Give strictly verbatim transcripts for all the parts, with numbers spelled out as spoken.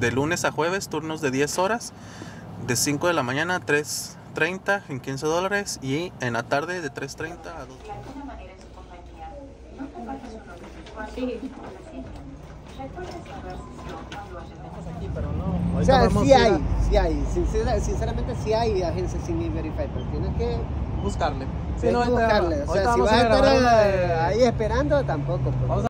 de lunes a jueves, turnos de diez horas, de cinco de la mañana a tres treinta en quince dólares, y en la tarde de tres treinta a dos. O sea, sí hay, sí hay, Sincer, sinceramente sí hay agencias sin E-Verify, pero tienes que buscarle. Sí, no, buscarle. O sea, si vas a estar a, ahí esperando, tampoco. Pues. Vamos a...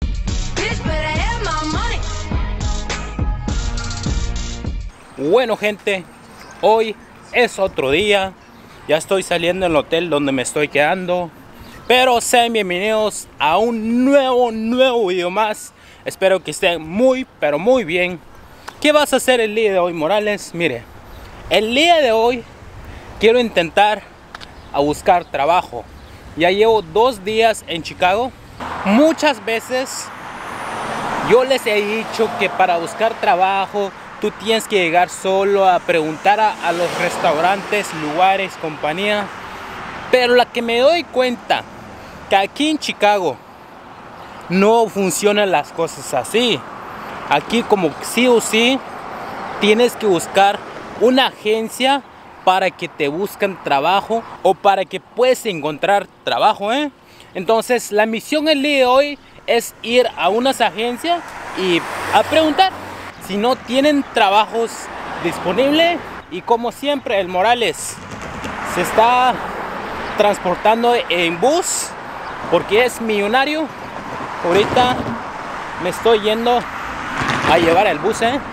Bueno, gente, hoy es otro día. Ya estoy saliendo del hotel donde me estoy quedando. Pero sean bienvenidos a un nuevo, nuevo video más. Espero que estén muy, pero muy bien. ¿Qué vas a hacer el día de hoy, Morales? Mire, el día de hoy quiero intentar a buscar trabajo. Ya llevo dos días en Chicago. Muchas veces yo les he dicho que para buscar trabajo tú tienes que llegar solo a preguntar a, a los restaurantes, lugares, compañía. Pero la que me doy cuenta que aquí en Chicago no funcionan las cosas así. Aquí como sí o sí tienes que buscar una agencia para que te busquen trabajo o para que puedas encontrar trabajo, ¿eh? Entonces la misión el día de hoy es ir a unas agencias y a preguntar si no tienen trabajos disponibles. Y como siempre, el Morales se está transportando en bus porque es millonario. Ahorita me estoy yendo a llevar el bus, ¿eh?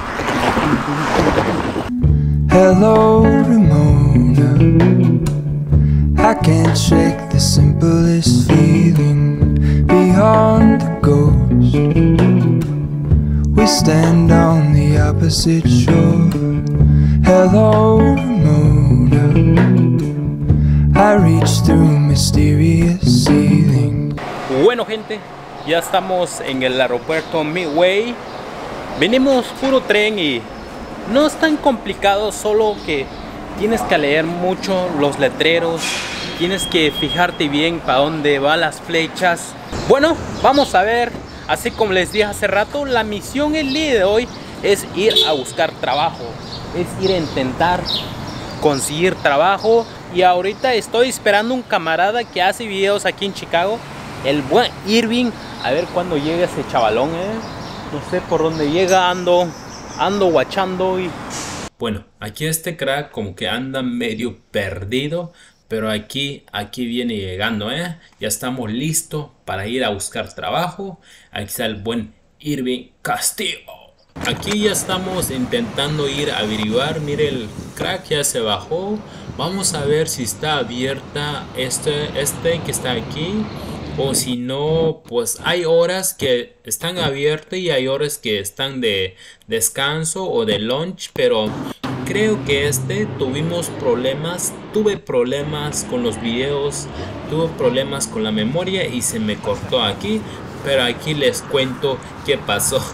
Hello, Ramona. I can't shake the simplest feeling beyond the ghost. We stand on the opposite shore. Hello, Ramona. I reach through mysterious ceilings. Bueno, gente, ya estamos en el aeropuerto Midway. Venimos puro tren y no es tan complicado, solo que tienes que leer mucho los letreros, tienes que fijarte bien para dónde van las flechas. Bueno, vamos a ver, así como les dije hace rato, la misión el día de hoy es ir a buscar trabajo, es ir a intentar conseguir trabajo. Y ahorita estoy esperando un camarada que hace videos aquí en Chicago, el buen Irving, a ver cuándo llega ese chavalón, eh. No sé por dónde llega, ando, ando guachando y... Bueno, aquí este crack como que anda medio perdido, pero aquí, aquí viene llegando, ¿eh? Ya estamos listos para ir a buscar trabajo. Aquí está el buen Irving Castillo. Aquí ya estamos intentando ir a averiguar. Mire, el crack ya se bajó. Vamos a ver si está abierta este, este que está aquí. O si no, pues hay horas que están abiertas y hay horas que están de descanso o de lunch. Pero creo que este tuvimos problemas. Tuve problemas con los videos. Tuve problemas con la memoria y se me cortó aquí. Pero aquí les cuento qué pasó.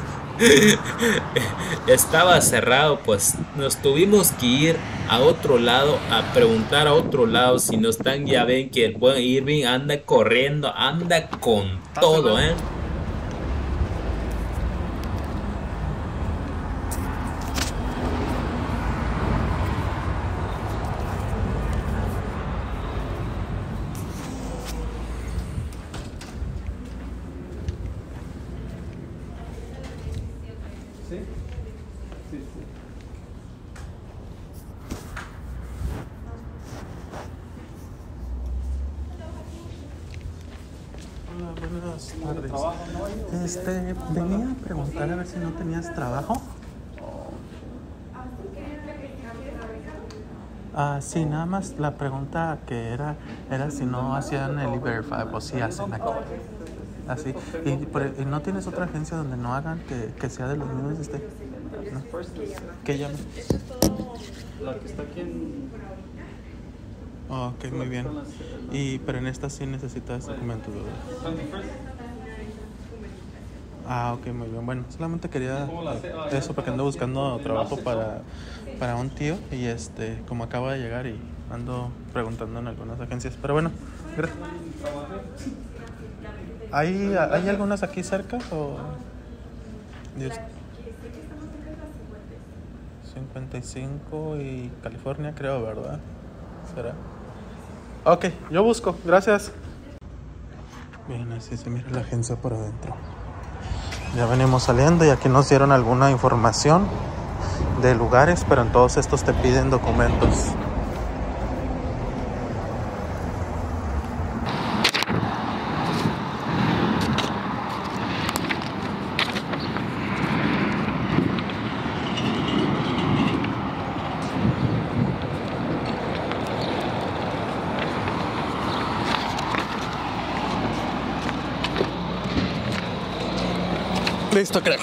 Estaba cerrado, pues nos tuvimos que ir a otro lado a preguntar a otro lado si no están. Ya ven que el buen Irving anda corriendo, anda con todo, ¿eh? ¿Sí? Sí, sí. Hola, buenas tardes. Este, venía a preguntar a ver si no tenías trabajo. Ah, sí, nada más la pregunta que era era si no hacían el E-Verify, pues sí hacen aquí. Así. ¿Y, por, ¿Y no tienes otra agencia donde no hagan que, que sea de los mismos de este? ¿No? ¿Qué llama? La que está aquí en... Oh, ok, muy bien. Y, pero en esta sí necesitas documentos, ¿verdad? Ah, ok, muy bien. Bueno, solamente quería eso porque ando buscando trabajo para, para un tío y este, como acaba de llegar y ando preguntando en algunas agencias. Pero bueno, gracias. ¿Hay, ¿Hay algunas aquí cerca o...? Just... cincuenta y cinco y California, creo, ¿verdad? ¿Será? Ok, yo busco, gracias. Bien, así se mira la agencia por adentro. Ya venimos saliendo y aquí nos dieron alguna información de lugares, pero en todos estos te piden documentos. Listo, creo.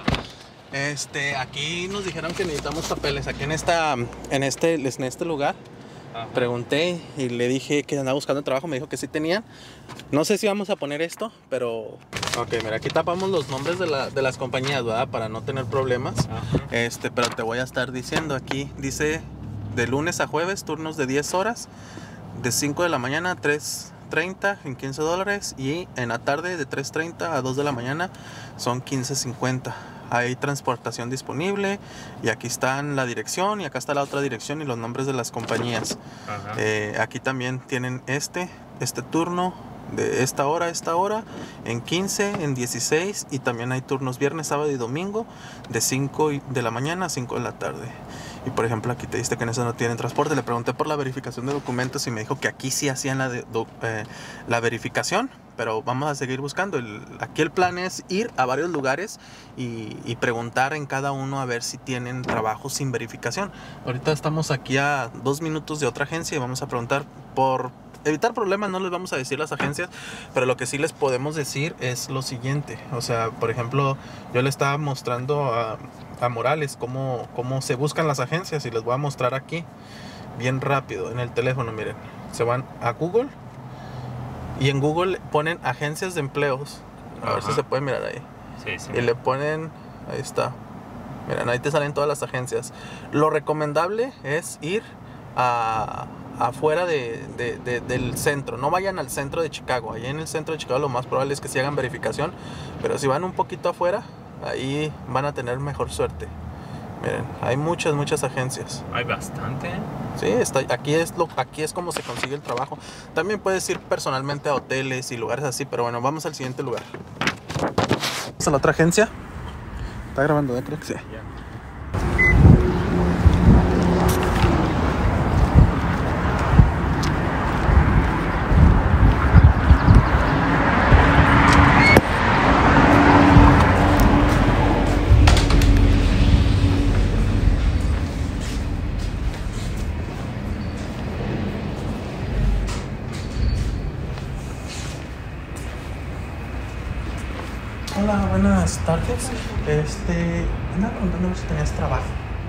Este, aquí nos dijeron que necesitamos papeles. Aquí en esta, en este, en este lugar. Ajá. Pregunté y le dije que andaba buscando trabajo. Me dijo que sí tenían. No sé si vamos a poner esto, pero ok, mira, aquí tapamos los nombres de, la, de las compañías, ¿verdad? Para no tener problemas. Ajá. Este, pero te voy a estar diciendo aquí. Dice de lunes a jueves, turnos de diez horas, de cinco de la mañana a tres treinta en quince dólares, y en la tarde de tres treinta a dos de la mañana son quince cincuenta. Hay transportación disponible y aquí están la dirección y acá está la otra dirección y los nombres de las compañías. Eh, aquí también tienen este este turno de esta hora a esta hora, en quince, en dieciséis, y también hay turnos viernes, sábado y domingo de cinco de la mañana a cinco de la tarde. Y por ejemplo aquí te diste que en eso no tienen transporte. Le pregunté por la verificación de documentos y me dijo que aquí sí hacían la, de, do, eh, la verificación, pero vamos a seguir buscando. El, aquí el plan es ir a varios lugares y, y preguntar en cada uno a ver si tienen trabajo sin verificación. Ahorita estamos aquí a dos minutos de otra agencia y vamos a preguntar. Por evitar problemas no les vamos a decir las agencias, pero lo que sí les podemos decir es lo siguiente. O sea, por ejemplo, yo le estaba mostrando a, a Morales cómo, cómo se buscan las agencias y les voy a mostrar aquí bien rápido en el teléfono. Miren, se van a Google y en Google ponen agencias de empleos. A Ajá. ver si se puede mirar ahí. Sí, sí. Y le ponen, ahí está. Miren, ahí te salen todas las agencias. Lo recomendable es ir a afuera de, de, de, del centro. No vayan al centro de Chicago. Allí en el centro de Chicago lo más probable es que sí hagan verificación, pero si van un poquito afuera, ahí van a tener mejor suerte. Miren, hay muchas, muchas agencias. Hay bastante. Sí, está, aquí, es lo, aquí es como se consigue el trabajo. También puedes ir personalmente a hoteles y lugares así, pero bueno, vamos al siguiente lugar. Vamos a la otra agencia. Está grabando, ¿eh? Creo que sí. Yeah. Hola, buenas tardes. Este, andaba preguntando si tenías trabajo.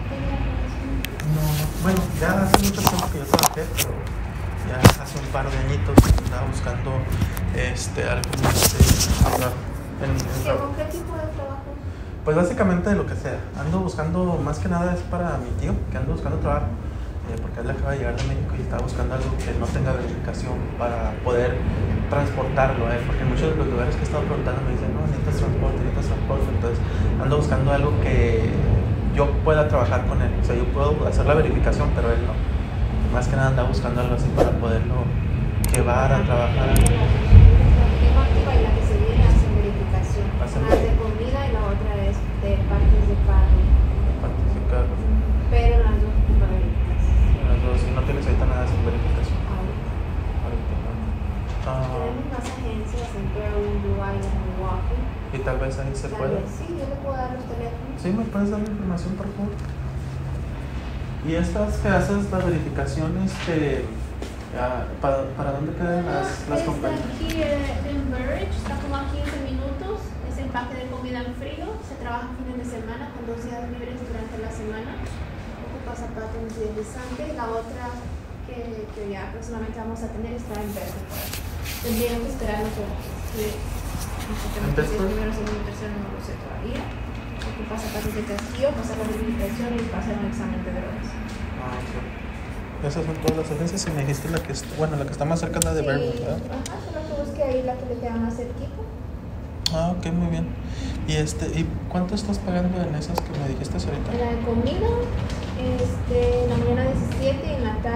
No, bueno, ya hace mucho tiempo que yo trabajé, pero ya hace un par de añitos andaba buscando este, algo más de, en, en, ¿Con qué tipo de trabajo? Pues básicamente de lo que sea. Ando buscando, más que nada es para mi tío, que ando buscando trabajo. Porque él acaba de llegar de México y estaba buscando algo que no tenga verificación para poder transportarlo, ¿eh? Porque en muchos de los lugares que he estado preguntando me dicen, no, necesitas transporte, necesitas transporte. Entonces ando buscando algo que yo pueda trabajar con él. O sea, yo puedo hacer la verificación, pero él no. Más que nada anda buscando algo así para poderlo llevar a trabajar. Tengo activa y la que se viene a hacer verificación. Una es de comida y la otra es de partes de carro. Partes de carro. Pero las dos para verificación. Si no tienes ahorita nada sin verificación. Ahorita no. Ah, tenemos más agencias en Berwyn, Dubai y en Milwaukee. Y tal vez ahí se Tal puede. vez sí, yo le puedo dar los teléfonos. Sí, ¿me puedes dar la información, por favor? Y estas que haces la verificación, este, ya, ¿para, ¿para dónde quedan las, las Está compañías? aquí eh, en Burridge, está como a quince minutos. Es empaque de comida en frío. Se trabaja fines de semana con dos días libres durante la semana. Zapatos deslizante. La otra que, que ya próximamente vamos a tener está en verde. Tendríamos que esperar lo que el primero, segundo y tercero no lo sé todavía. Ocupa zapatos de casquillo, pasar la verificación y pasar un examen de drogas. Ah, okay. Esas son todas las agencias y me dijiste la que está, bueno, la que está más cerca es la de sí, Vermont, ¿verdad? Ajá, solo que busque ahí la que le queda más cerquita. Ah, ok, muy bien. ¿Y este, y cuánto estás pagando en esas que me dijiste ahorita? En la de comida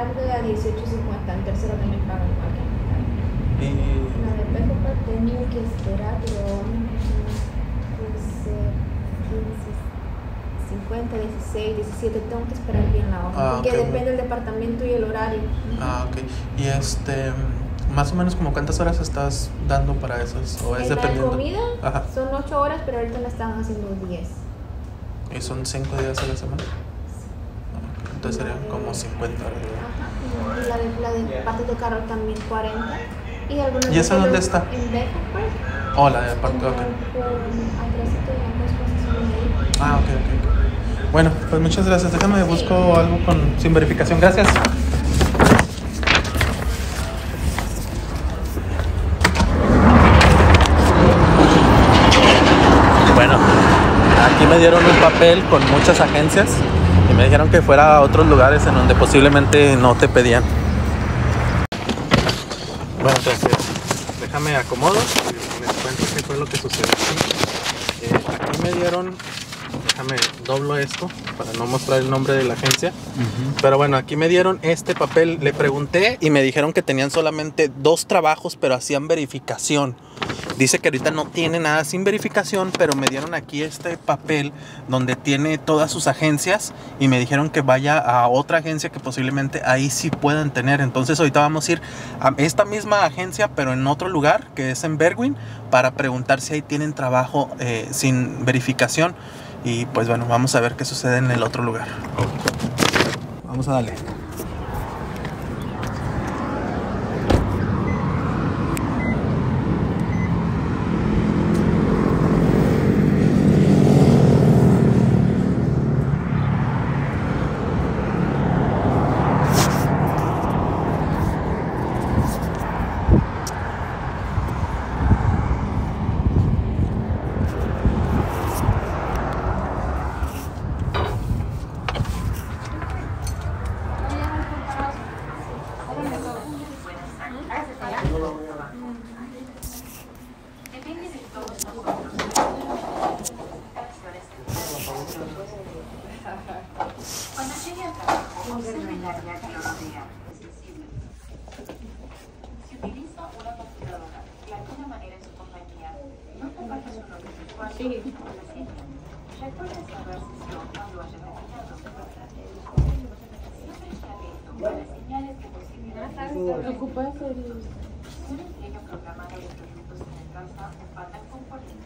tarde a dieciocho cincuenta, en tercero también pagan igual que en tarde. Y La de Peco Park tengo que esperar, pero pues, eh, quince, cincuenta, dieciséis, diecisiete, tengo que esperar bien la hora, Ah, porque ok. depende del departamento y el horario. ah, ok. Y este, más o menos como cuántas horas estás dando para esos, o es En la dependiendo. comida Ajá. son ocho horas, pero ahorita me están haciendo diez. Y son cinco días a la semana. Ah, ok. Entonces serían como cincuenta horas. ¿verdad? Ajá. Y la de, la de parte de carro también cuarenta. Y, algunas ¿Y esa veces dónde los- está? En Beco Park. Oh, la de parte, ok. Por atrásito de las dos posiciones ahí. Ah, ok, ok, ok. Bueno, pues muchas gracias. Déjame busco algo con sin verificación. Gracias. Bueno, aquí me dieron un papel con muchas agencias y me dijeron que fuera a otros lugares en donde posiblemente no te pedían. Bueno, entonces déjame acomodo y les cuento qué fue lo que sucedió aquí. Eh, aquí me dieron, déjame doblo esto para no mostrar el nombre de la agencia. Uh-huh. Pero bueno, aquí me dieron este papel. Le pregunté y me dijeron que tenían solamente dos trabajos, pero hacían verificación. Dice que ahorita no tiene nada sin verificación, pero me dieron aquí este papel donde tiene todas sus agencias y me dijeron que vaya a otra agencia que posiblemente ahí sí puedan tener. Entonces ahorita vamos a ir a esta misma agencia, pero en otro lugar, que es en Berwyn, para preguntar si ahí tienen trabajo eh, sin verificación. Y pues bueno, vamos a ver qué sucede en el otro lugar. Vamos a darle. Cuando llegue al trabajo, observe el área que lo rodea. Es sensible. Si utiliza una computadora de alguna manera en su compañía, no comparte su nombre de usuario y contraseña. Recuerde cerrar sesión cuando haya terminado. Siempre esté atento a las señales de posibilidad. Un empleo programado de productos en la casa empatan componentes.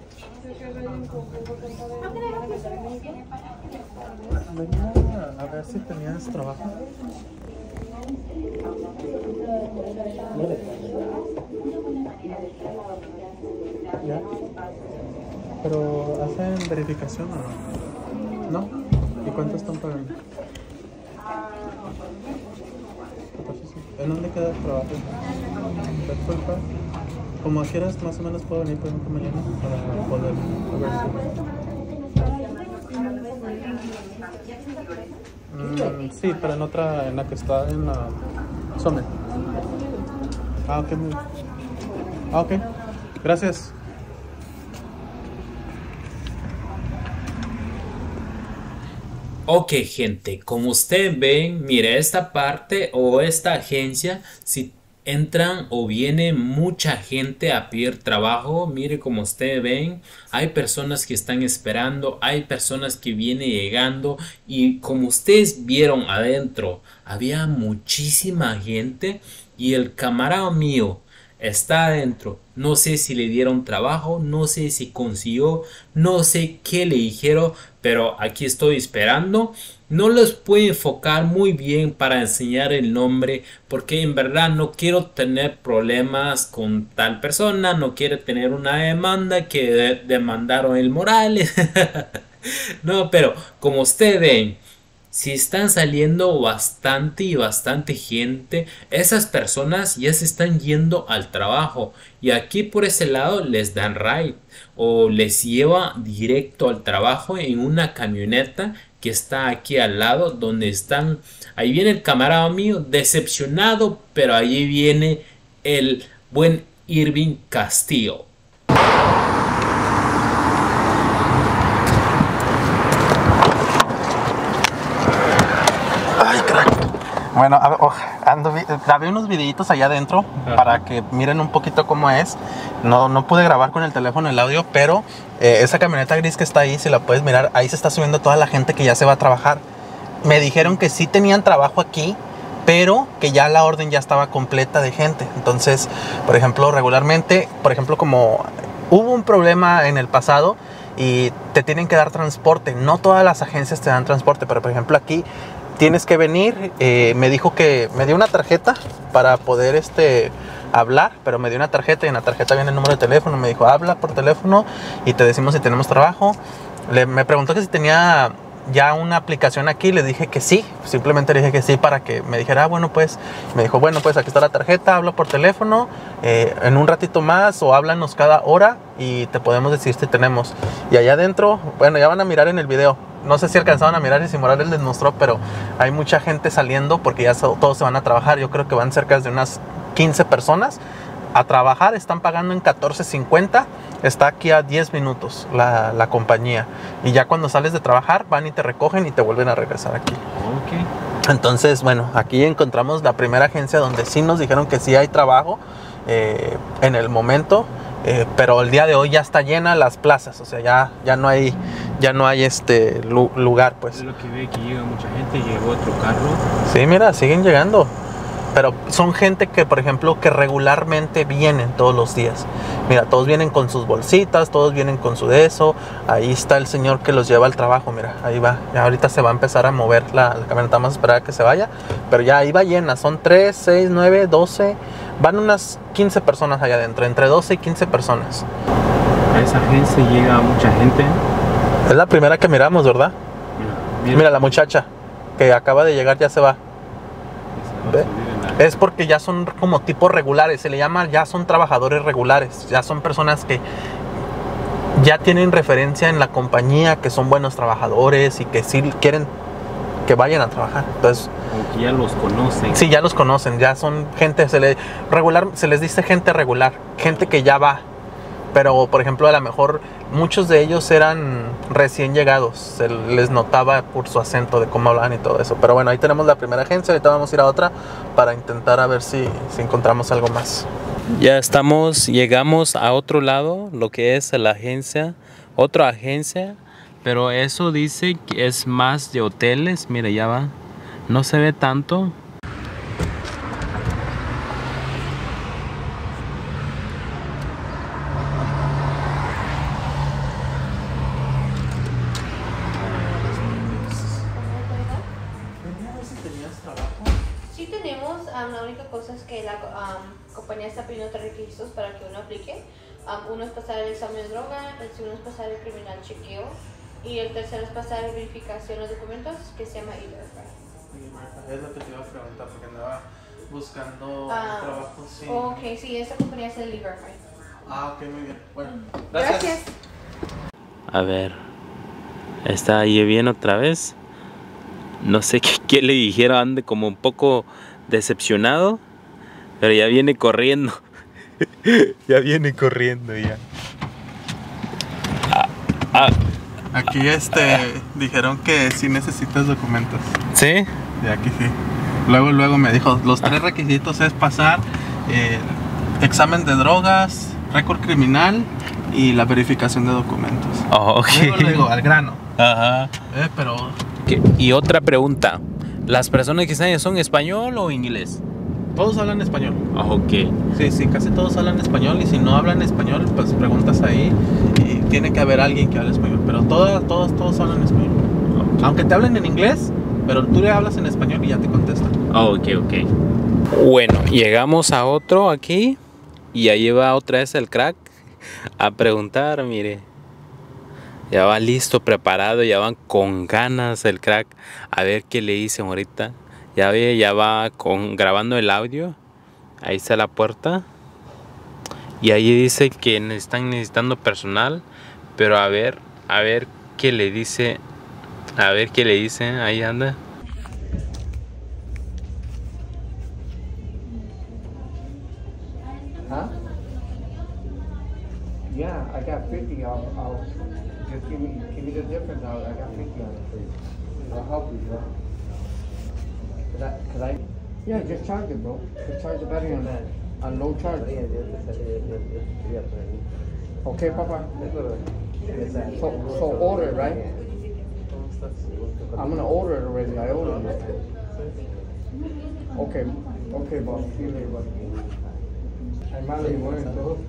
Venía a ver si tenías trabajo. ¿Ya? ¿Pero hacen verificación o no? ¿No? ¿Y cuánto están pagando? ¿En dónde queda el trabajo? Disculpa. Como quieras, más o menos puedo venir por ejemplo mañana para poder ver si... Mm, sí, pero en otra, en la que está en la Summit. Ah, ok, muy bien. Ah, ok. Gracias. Ok, gente, como ustedes ven, mire esta parte o esta agencia, si entran o viene mucha gente a pedir trabajo, mire como ustedes ven, hay personas que están esperando, hay personas que vienen llegando y como ustedes vieron adentro, había muchísima gente y el camarada mío está adentro. No sé si le dieron trabajo, no sé si consiguió, no sé qué le dijeron, pero aquí estoy esperando. No les puedo enfocar muy bien para enseñar el nombre porque en verdad no quiero tener problemas con tal persona, no quiero tener una demanda que de demandaron el Morales. No, pero como ustedes ven, si están saliendo bastante y bastante gente, esas personas ya se están yendo al trabajo y aquí por ese lado les dan ride o les lleva directo al trabajo en una camioneta que está aquí al lado donde están. Ahí viene el camarada mío decepcionado, pero allí viene el buen Irving Castillo. Bueno, a ver, oh, ando, vi- grabé unos videitos allá adentro Ajá. para que miren un poquito cómo es. No, no pude grabar con el teléfono el audio, pero eh, esa camioneta gris que está ahí, si la puedes mirar, ahí se está subiendo toda la gente que ya se va a trabajar. Me dijeron que sí tenían trabajo aquí, pero que ya la orden ya estaba completa de gente. Entonces, por ejemplo, regularmente, por ejemplo, como hubo un problema en el pasado y te tienen que dar transporte. No todas las agencias te dan transporte, pero por ejemplo aquí tienes que venir. Eh, me dijo que me dio una tarjeta para poder este, hablar, pero me dio una tarjeta y en la tarjeta viene el número de teléfono. Me dijo, habla por teléfono y te decimos si tenemos trabajo. Le, me preguntó que si tenía ya una aplicación aquí, le dije que sí, simplemente le dije que sí para que me dijera, ah, bueno, pues, me dijo, bueno, pues aquí está la tarjeta, habla por teléfono, eh, en un ratito más o háblanos cada hora y te podemos decir si tenemos. Y allá adentro, bueno, ya van a mirar en el video, no sé si alcanzaron a mirar y si Morales les mostró, pero hay mucha gente saliendo porque ya so, todos se van a trabajar. Yo creo que van cerca de unas quince personas a trabajar, están pagando en catorce cincuenta. Está aquí a diez minutos la, la compañía. Y ya cuando sales de trabajar, van y te recogen y te vuelven a regresar aquí. Ok. Entonces, bueno, aquí encontramos la primera agencia donde sí nos dijeron que sí hay trabajo eh, en el momento. Eh, pero el día de hoy ya está llena las plazas. O sea, ya, ya no hay, ya no hay este lu- lugar, pues. Es lo que ve que llega mucha gente, llegó otro carro. Sí, mira, siguen llegando. Pero son gente que, por ejemplo, que regularmente vienen todos los días. Mira, todos vienen con sus bolsitas, todos vienen con su de eso. Ahí está el señor que los lleva al trabajo, mira, ahí va. Ya ahorita se va a empezar a mover la, la camioneta, vamos a esperar a que se vaya. Pero ya ahí va llena, son tres, seis, nueve, doce. Van unas quince personas allá adentro, entre doce y quince personas. A esa agencia llega mucha gente. Es la primera que miramos, ¿verdad? Mira, Mira, la muchacha que acaba de llegar ya se va. se va a ¿Ve? subir en la- Es porque ya son como tipos regulares, se le llama, ya son trabajadores regulares, ya son personas que ya tienen referencia en la compañía, que son buenos trabajadores y que sí quieren que vayan a trabajar. Entonces, Como que ya los conocen. sí, ya los conocen, ya son gente, se, le, regular, se les dice gente regular, gente que ya va. Pero, por ejemplo, a lo mejor muchos de ellos eran recién llegados. Se les notaba por su acento de cómo hablaban y todo eso. Pero bueno, ahí tenemos la primera agencia. Ahorita vamos a ir a otra para intentar a ver si, si encontramos algo más. Ya estamos, llegamos a otro lado, lo que es la agencia, otra agencia. Pero eso dice que es más de hoteles. Mira, ya va. No se ve tanto. Sí tenemos, um, la única cosa es que la um, compañía está pidiendo tres requisitos para que uno aplique. Um, uno es pasar el examen de droga, el segundo es pasar el criminal chequeo y el tercero es pasar la verificación de documentos que se llama E-Verify. Es lo que te iba a preguntar porque andaba buscando Ah, trabajo. Sí. Ok, sí, esta compañía es el E-Verify. Ah, ok, muy bien. Bueno, Gracias. A ver. Está ahí bien otra vez. No sé qué, qué le dijeron, ande como un poco decepcionado. Pero ya viene corriendo. Ya viene corriendo ya. Ah, ah, Aquí este dijeron que sí necesitas documentos. ¿sí? De aquí sí. Luego, luego me dijo, los tres requisitos es pasar eh, examen de drogas, récord criminal y la verificación de documentos. Oh, ok. Luego, luego, al grano. Ajá. Eh, pero ¿Qué? Y otra pregunta. ¿Las personas que están ahí son español o inglés? todos hablan español. Ah, ok. Sí, sí, casi todos hablan español y si no hablan español, pues preguntas ahí y tiene que haber alguien que hable español. Pero todos, todos, todos hablan español. Aunque te hablen en inglés, pero tú le hablas en español y ya te contestan. Oh, ok, ok. Bueno, llegamos a otro aquí y ahí va otra vez el crack a preguntar, mire. Ya va listo, preparado, ya van con ganas el crack a ver qué le dicen ahorita. Ya ve, ya va con, grabando el audio. Ahí está la puerta. Y ahí dice que están necesitando personal. Pero a ver, a ver qué le dice. A ver qué le dice. Ahí anda. Huh? Yeah, I got fifty. I'll, I'll just give me give me the difference. I'll, I got fifty on it for you. I'll help you, bro. Cause I, cause I Yeah, just charge it, bro. Just charge the battery on that. On low charge. Okay, Papa. So, so order, right? I'm gonna order it already. I ordered it. Okay, okay, boss. See you later, buddy. Ay, madre, y bueno, todo.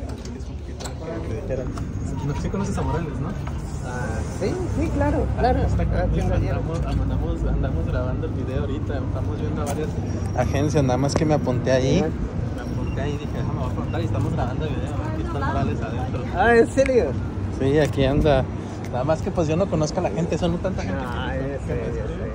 Sí conoces a Morales, ¿no? Ah, sí, sí, claro, claro. Está Ah, conmigo, tienda llena. andamos, andamos, andamos grabando el video ahorita, estamos viendo a varias agencias, nada más que me apunté ahí. Me apunté ahí y dije, déjame voy a preguntar y estamos grabando el video, aquí está Morales adentro. Ah, ¿en serio? Sí, aquí anda. Nada más que pues yo no conozco a la gente, son tanta gente. Ah, que ya sé, ya sé.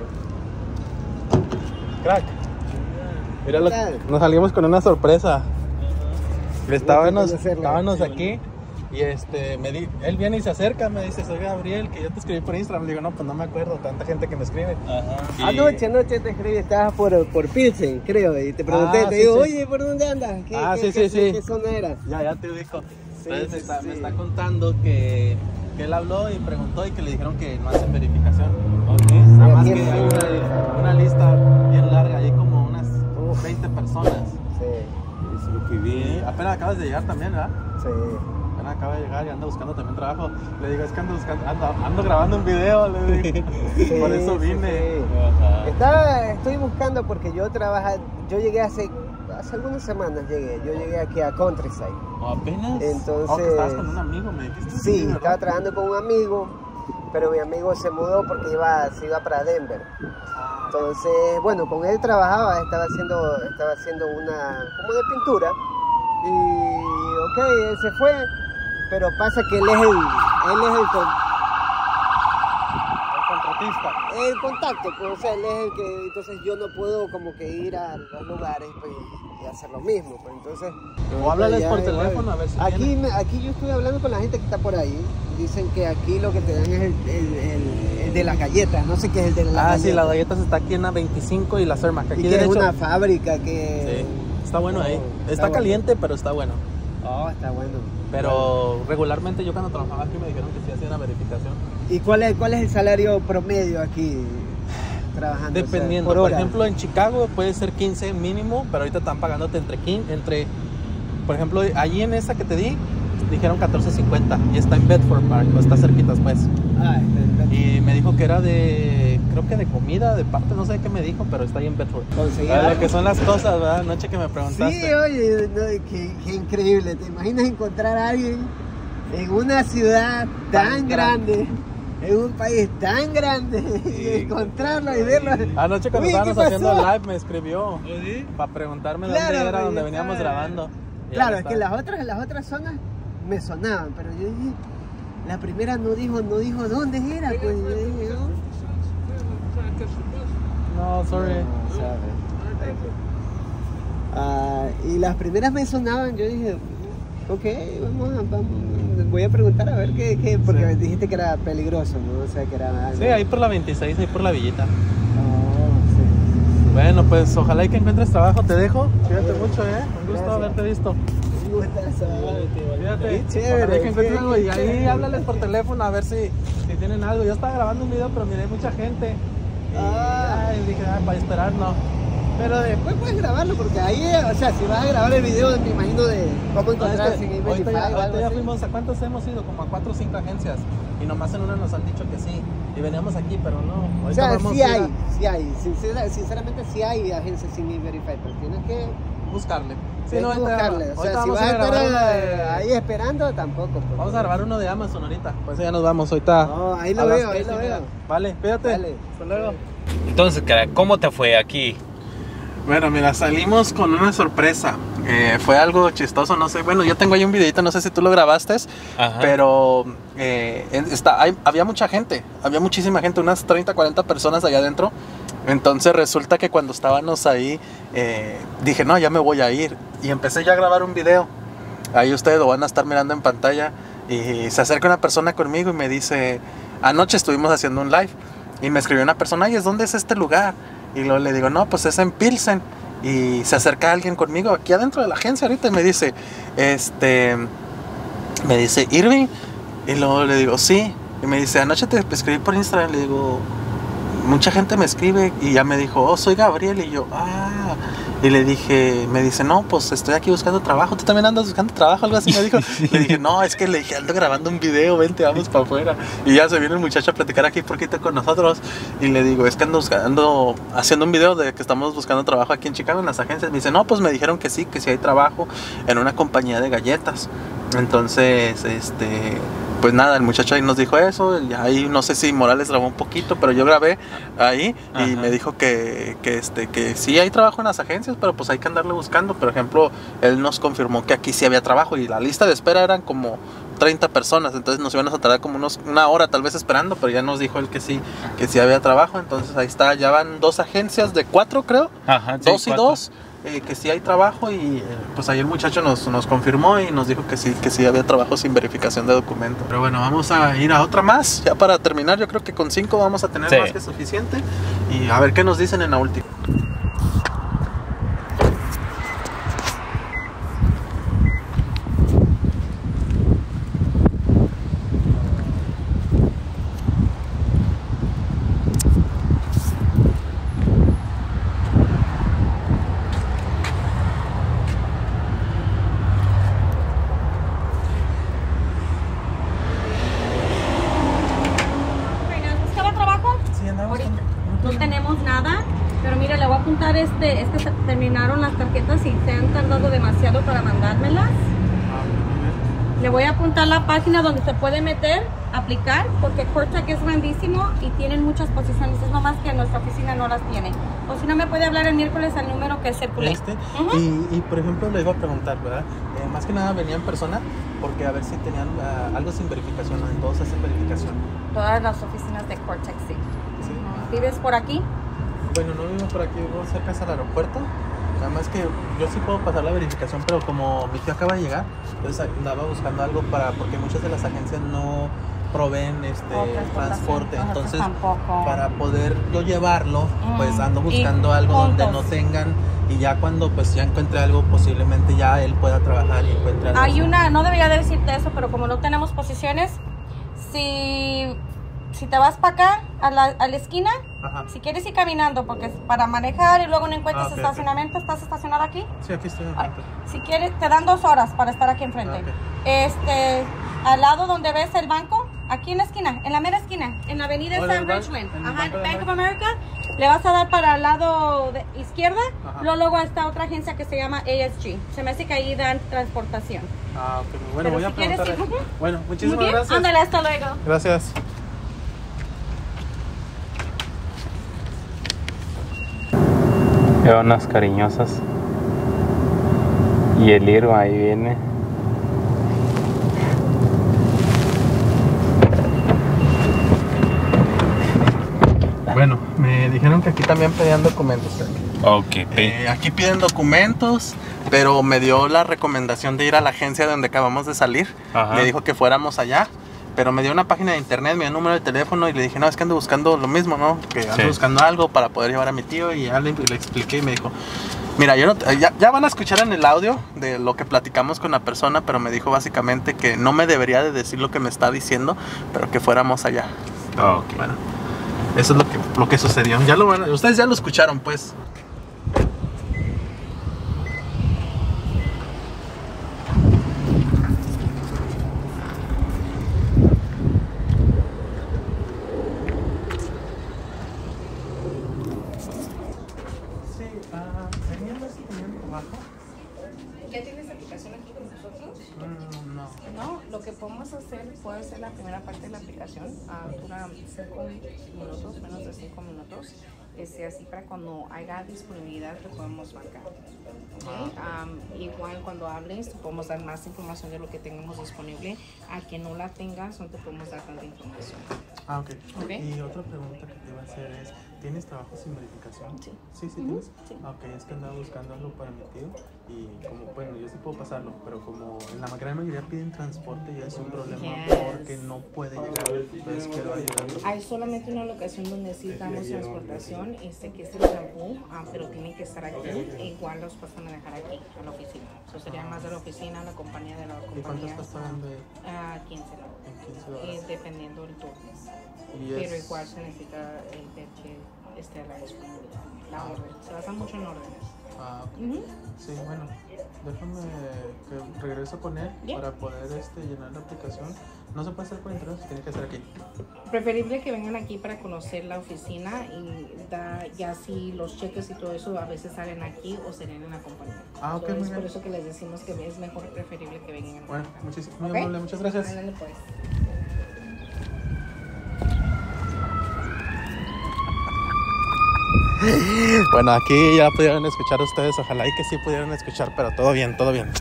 Crack. Mira, lo, ¿Qué tal? nos salimos con una sorpresa. Estábamos, conocerlo. estábamos aquí y este, me di, él viene y se acerca, me dice, soy Gabriel, que yo te escribí por Instagram. Le digo, no, pues no me acuerdo, tanta gente que me escribe. Y- Anoche, anoche te escribí, estabas por, por Pilsen, creo, y te pregunté, Ah, te sí, digo, sí. oye, ¿por dónde andas? ¿Qué, Ah, qué, sí, qué, sí, sí. ¿Qué zona era? Ya, ya te ubico. Sí, Entonces sí, me, está, sí. me está contando que, que él habló y preguntó y que le dijeron que no hacen verificación. Nada más aquí que es- hay una, una lista bien larga, hay como unas veinte personas. Sí, Y apenas acabas de llegar también, ¿verdad? sí. Apenas acaba de llegar y anda buscando también trabajo. Le digo, es que ando, buscando, ando, ando grabando un video, le digo. Sí, Por eso sí, vine. sí. Estaba, estoy buscando porque yo trabajo, yo llegué hace, hace algunas semanas llegué, yo llegué aquí a Countryside. ¿O apenas? Entonces- Oh, que estabas con un amigo, me dijiste. Sí, ¿verdad? estaba trabajando con un amigo, pero mi amigo se mudó porque iba, se iba para Denver. Ah, Entonces, bueno, con él trabajaba, estaba haciendo, estaba haciendo una, como de pintura. Y, ok, él se fue, pero pasa que él es el, él es el, con- el contratista. el contacto, pues, o sea, él es el que, entonces yo no puedo como que ir a los lugares pues, y hacer lo mismo, pues, entonces... O háblales ya, por igual. teléfono a ver si Aquí, tienen. me- aquí yo estoy hablando con la gente que está por ahí, dicen que aquí lo que te dan es el, el, el- el de las galletas, no sé qué es el de las Ah, galletas. sí, las galletas está aquí en la veinticinco y la Cermac. Aquí Y que derecho. es una fábrica que... Sí, está bueno ahí. Oh, Está, bueno. caliente, pero está bueno. Oh, está bueno. Pero regularmente yo cuando trabajaba aquí me dijeron que sí hacían la verificación. ¿Y cuál es, cuál es el salario promedio aquí trabajando? Dependiendo, O sea, por, hora. ejemplo en Chicago puede ser quince mínimo, pero ahorita están pagándote entre quince, entre, por ejemplo allí en esa que te di, dijeron catorce cincuenta y está en Bedford Park, o está cerquitas pues. Ah, está- está- Y me dijo que era de, creo que de comida, de parte, no sé qué me dijo, pero está ahí en Bedford. Conseguir Ah, lo algo. que son las cosas, ¿verdad? Anoche que me preguntaste. Sí, oye, no, qué, qué increíble. ¿Te imaginas encontrar a alguien en una ciudad tan, Tan grande, en un país tan grande, y encontrarlo y verlo? Anoche cuando Uy, ¿qué estábamos haciendo pasó? el live me escribió para preguntarme Claro, dónde era pues, donde ya veníamos sabes. grabando. Y Claro, ahí es que está. las otras, las otras zonas me sonaban, pero yo dije, la primera no dijo, no dijo dónde era, pues yo dije, no. No, sorry. Ah, y las primeras me sonaban, yo dije, ok, vamos, a- vamos, voy a preguntar a ver qué, qué porque Sí. dijiste que era peligroso, ¿no? O sea, que era algo... Sí, ahí por la veintiséis, ahí por la villita. Oh, sí. Bueno, pues ojalá y que encuentres trabajo, te dejo. Cuídate Bueno, mucho, ¿eh? Un gusto gracias. haberte visto. Un gustazo. Cuídate. Qué chévere, Ojalá y que encuentres qué algo y ahí chévere. háblales por teléfono a ver si, si tienen algo. Yo estaba grabando un video, pero miré mucha gente. Y Ah. ay, dije, ay, para esperar no. Pero después puedes grabarlo, porque ahí, o sea, si vas a grabar el video, me imagino de cómo No, es encontrar que sin ahorita Verify ya, o algo ahorita ya así. fuimos, ¿a cuántos hemos ido? Como a cuatro o cinco agencias. Y nomás en una nos han dicho que sí. Y veníamos aquí, pero no. O Ahorita sea, vamos sí a ir a hay, sí hay. Sincera- sinceramente, sí hay agencias sin E-Verify, pero tienes que, buscarle. Sí, tienes no, que ahorita- buscarle. O ahorita sea, si vamos vas a estar grabar uno eh, de- ahí esperando, tampoco. pues. Vamos a grabar uno de Amazon ahorita. Pues ya nos vamos ahorita. No, ahí a lo las veo, ahí tres lo y media. veo. Vale, cuídate. Dale. Hasta luego. Entonces, cara, ¿cómo te fue aquí? Bueno, mira, salimos con una sorpresa. Eh, fue algo chistoso, no sé. Bueno, yo tengo ahí un videito, no sé si tú lo grabaste, Ajá. pero eh, en- está, hay- había mucha gente, había muchísima gente, unas treinta, cuarenta personas allá adentro. Entonces resulta que cuando estábamos ahí, eh, dije, no, ya me voy a ir. Y empecé ya a grabar un video. Ahí ustedes lo van a estar mirando en pantalla. Y se acerca una persona conmigo y me dice, anoche estuvimos haciendo un live. Y me escribió una persona, ay, ¿dónde es este lugar? Y luego le digo, no, pues es en Pilsen. Y se acerca alguien conmigo aquí adentro de la agencia ahorita y me dice, este, me dice, Irving. Y luego le digo, sí. Y me dice, anoche te escribí por Instagram. Le digo, mucha gente me escribe y ya me dijo, oh, soy Gabriel. Y yo, ah, y le dije, me dice, no, pues estoy aquí buscando trabajo. ¿Tú también andas buscando trabajo? Algo así me dijo. Le dije, no, es que le dije, ando grabando un video, vente, vamos para afuera. Y ya se viene el muchacho a platicar aquí poquito con nosotros. Y le digo, es que ando, ando haciendo un video de que estamos buscando trabajo aquí en Chicago, en las agencias. Me dice, no, pues me dijeron que sí, que sí hay trabajo en una compañía de galletas. Entonces, este... pues nada, el muchacho ahí nos dijo eso, y ahí no sé si Morales grabó un poquito, pero yo grabé ahí y Ajá. me dijo que, que, este, que sí hay trabajo en las agencias, pero pues hay que andarle buscando. Por ejemplo, él nos confirmó que aquí sí había trabajo y la lista de espera eran como treinta personas, entonces nos iban a tardar como unos, una hora tal vez esperando, pero ya nos dijo él que sí, que sí había trabajo. Entonces ahí está, ya van dos agencias de cuatro creo, Ajá, sí, dos y cuatro. dos. Eh, que sí hay trabajo y eh, pues ahí el muchacho nos, nos confirmó y nos dijo que sí, que sí había trabajo sin verificación de documento. Pero bueno, vamos a ir a otra más, ya para terminar. Yo creo que con cinco vamos a tener sí. más que suficiente y a ver qué nos dicen en la última. Este, es que se terminaron las tarjetas y se han tardado demasiado para mandármelas. Le voy a apuntar la página donde se puede meter, aplicar, porque CoreCheck es grandísimo y tienen muchas posiciones. Es nomás que nuestra oficina no las tiene. O si no, me puede hablar el miércoles al número que circulé. Este, uh-huh. y, y por ejemplo, le iba a preguntar, ¿verdad? Eh, más que nada venía en persona, porque a ver si tenían uh, algo sin verificación, ¿no? Todos hacen verificación. Todas las oficinas de CoreCheck, sí. sí. ¿Vives por aquí? Bueno, no vivo por aquí, vivo cerca del aeropuerto. Nada más que yo sí puedo pasar la verificación, pero como mi tío acaba de llegar, entonces andaba buscando algo para, porque muchas de las agencias no proveen este oh, transporte, entonces tampoco. Para poder yo llevarlo, mm. pues ando buscando algo juntos. Donde no tengan, y ya cuando pues ya encuentre algo, posiblemente ya él pueda trabajar y encuentre algo. Hay una, no debería decirte eso, pero como no tenemos posiciones, si... Si te vas para acá, a la, a la esquina, Ajá. si quieres ir caminando, porque es para manejar y luego no encuentras ah, okay, estacionamiento, okay. ¿Estás estacionado aquí? Sí, aquí estoy. Ah, si quieres, te dan dos horas para estar aquí enfrente. Ah, okay. Este, al lado donde ves el banco, aquí en la esquina, en la mera esquina, en la avenida oh, San Richmond, Ajá, Bank, Bank of America, le vas a dar para el lado de izquierda, luego, luego está otra agencia que se llama A S G. Se me hace que ahí dan transportación. Ah, ok. Bueno, Pero voy si a preguntar. Quieres, uh-huh. Bueno, muchísimas Muy bien. gracias. Ándale, hasta luego. Gracias. Veo unas cariñosas. Y el Irma ahí viene. Bueno, me dijeron que aquí también pedían documentos. Ok. Eh, aquí piden documentos, pero me dio la recomendación de ir a la agencia donde acabamos de salir. Ajá. Me dijo que fuéramos allá. Pero me dio una página de internet, me dio un número de teléfono y le dije, no, es que ando buscando lo mismo, ¿no? Que ando sí. buscando algo para poder llevar a mi tío y ya le, le expliqué y me dijo, mira, yo no, ya, ya van a escuchar en el audio de lo que platicamos con la persona, pero me dijo básicamente que no me debería de decir lo que me está diciendo, pero que fuéramos allá. Oh, okay. Bueno, eso es lo que, lo que sucedió. Ya lo van, ustedes ya lo escucharon, pues. ¿Ya tienes aplicación aquí con nosotros? Mm, no. No, lo que podemos hacer, puede ser la primera parte de la aplicación, uh, dura cinco minutos, menos de cinco minutos, este, así para cuando haya disponibilidad te podemos marcar. ¿Okay? Um, igual cuando hables te podemos dar más información de lo que tengamos disponible, a quien no la tengas no te podemos dar tanta información. Ah, ok. ¿Okay? Y otra pregunta que te iba a hacer es, ¿tienes trabajo sin verificación? Sí. ¿Sí, sí uh-huh. tienes? Sí. Ok, es que andaba buscando algo para mi tío y como, bueno, yo sí puedo pasarlo, pero como en la gran mayoría piden transporte ya es un problema yes. porque no puede llegar, entonces quiero ayudarlo. Hay solamente una locación donde necesitamos transportación, este que es el shampoo, ah, pero tienen que estar aquí, e igual los pasan a dejar aquí, a la oficina. Eso sería más de la oficina, la compañía de la compañía. ¿Y cuánto estás pagando? Ah, uh, quince dólares. Eh, dependiendo del turno. Pero es... igual se necesita el, el, el la orden. Se basa mucho en órdenes. Ah, ok. Ujú. Sí, bueno, déjame que regreso con él Yeah. para poder este, llenar la aplicación. No se puede hacer por internet, se tiene que hacer aquí. Preferible que vengan aquí para conocer la oficina y da, ya si los cheques y todo eso a veces salen aquí o salen en la compañía. Ah, ok, So, muy es bien. por eso que les decimos que es mejor preferible que vengan. Bueno, muchísimo, muy ¿Ok? amable, muchas gracias. Ándale, pues. Bueno, aquí ya pudieron escuchar ustedes, ojalá y que sí pudieran escuchar, pero todo bien, todo bien.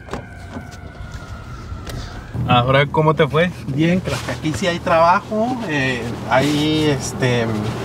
Ahora, ¿cómo te fue? Bien, claro que aquí sí hay trabajo, eh, ahí este,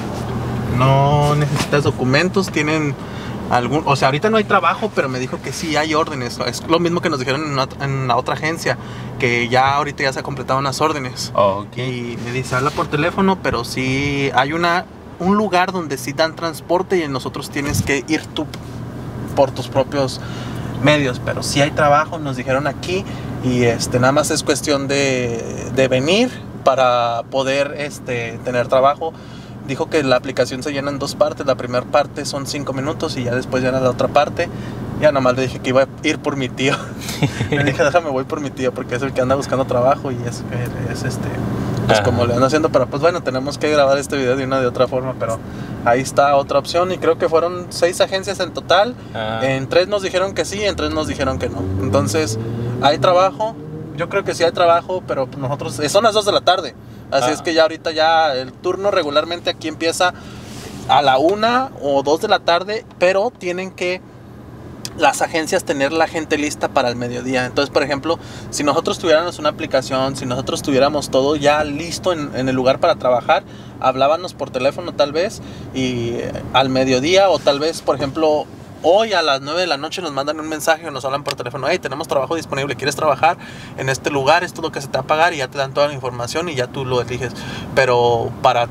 no necesitas documentos, tienen algún, o sea, ahorita no hay trabajo, pero me dijo que sí hay órdenes, es lo mismo que nos dijeron en, una, en la otra agencia, que ya ahorita ya se han completado unas órdenes. Oh, ok. Y me dice, habla por teléfono, pero sí hay una, un lugar donde sí dan transporte y en nosotros tienes que ir tú por tus propios medios, pero sí hay trabajo, nos dijeron aquí, y este, nada más es cuestión de, de venir para poder este, tener trabajo. Dijo que la aplicación se llena en dos partes, la primera parte son cinco minutos y ya después llena la otra parte. Ya nada más le dije que iba a ir por mi tío. Le dije, déjame voy por mi tío porque es el que anda buscando trabajo y es, es este, pues Ajá. como le ando haciendo, pero pues bueno, tenemos que grabar este video de una de otra forma, pero ahí está otra opción y creo que fueron seis agencias en total. Ah. En tres nos dijeron que sí, en tres nos dijeron que no. Entonces, hay trabajo, yo creo que sí hay trabajo, pero nosotros, son las dos de la tarde, así Ah. es que ya ahorita ya el turno regularmente aquí empieza a la una o dos de la tarde, pero tienen que las agencias tener la gente lista para el mediodía. Entonces, por ejemplo, si nosotros tuviéramos una aplicación, si nosotros tuviéramos todo ya listo en, en el lugar para trabajar, hablábamos por teléfono tal vez y eh, al mediodía, o tal vez, por ejemplo, hoy a las nueve de la noche nos mandan un mensaje o nos hablan por teléfono, hey, tenemos trabajo disponible, ¿quieres trabajar en este lugar? Esto es lo que se te va a pagar, y ya te dan toda la información y ya tú lo eliges. Pero para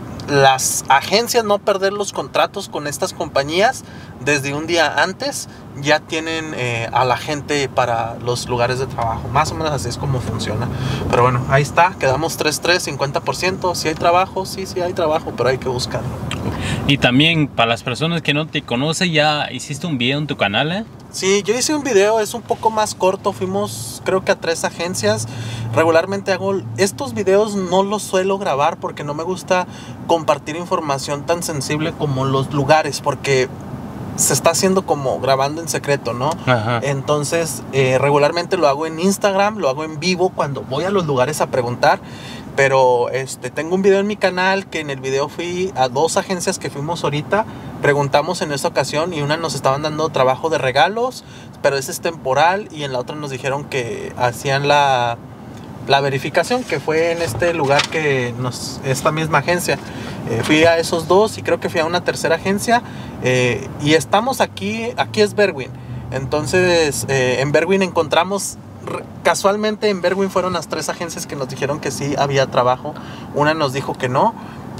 las agencias no perder los contratos con estas compañías, desde un día antes ya tienen eh, a la gente para los lugares de trabajo. Más o menos así es como funciona. Pero bueno, ahí está, quedamos tres tres, cincuenta por ciento. Si hay trabajo, sí, sí hay trabajo, pero hay que buscarlo. Y también para las personas que no te conocen, ya hiciste un video en tu canal, ¿eh? Sí, yo hice un video, es un poco más corto, fuimos creo que a tres agencias. Regularmente hago estos videos, no los suelo grabar porque no me gusta compartir información tan sensible como los lugares, porque se está haciendo como grabando en secreto, ¿no? Ajá. Entonces, eh, regularmente lo hago en Instagram, lo hago en vivo cuando voy a los lugares a preguntar. Pero este, tengo un video en mi canal que en el video fui a dos agencias que fuimos ahorita. Preguntamos en esta ocasión y una nos estaban dando trabajo de regalos, pero ese es temporal, y en la otra nos dijeron que hacían la, la verificación, que fue en este lugar que nos, esta misma agencia. Eh, fui a esos dos y creo que fui a una tercera agencia eh, y estamos aquí, aquí es Berwyn. Entonces eh, en Berwyn encontramos... Casualmente en Berwyn fueron las tres agencias que nos dijeron que sí había trabajo. Una nos dijo que no.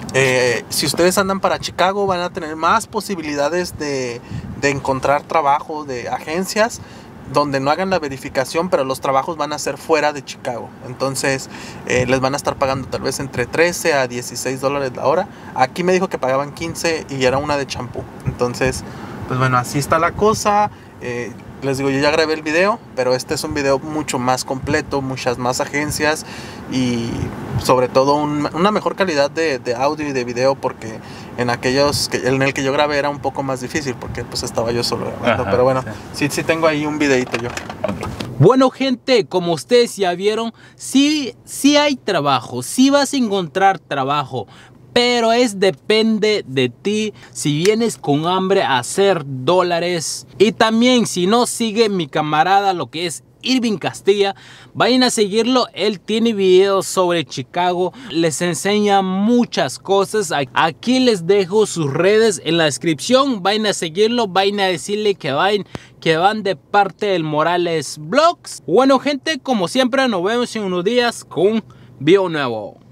Eh, si ustedes andan para Chicago, van a tener más posibilidades de, de encontrar trabajo de agencias donde no hagan la verificación, pero los trabajos van a ser fuera de Chicago. Entonces eh, les van a estar pagando tal vez entre trece a dieciséis dólares la hora. Aquí me dijo que pagaban quince y era una de champú. Entonces, pues bueno, así está la cosa. Eh, les digo, yo ya grabé el video, pero este es un video mucho más completo, muchas más agencias y sobre todo un, una mejor calidad de, de audio y de video, porque en aquellos que, en el que yo grabé era un poco más difícil porque pues estaba yo solo grabando. Ajá, pero bueno, sí. sí, sí tengo ahí un videito yo. Bueno, gente, como ustedes ya vieron, sí, sí hay trabajo, sí vas a encontrar trabajo, pero es depende de ti si vienes con hambre a hacer dólares. Y también si no sigue mi camarada lo que es Irving Castilla, vayan a seguirlo. Él tiene videos sobre Chicago, les enseña muchas cosas. Aquí les dejo sus redes en la descripción. Vayan a seguirlo, vayan a decirle que vayan, que van de parte del Morales Vlogs. Bueno, gente, como siempre nos vemos en unos días con un video nuevo.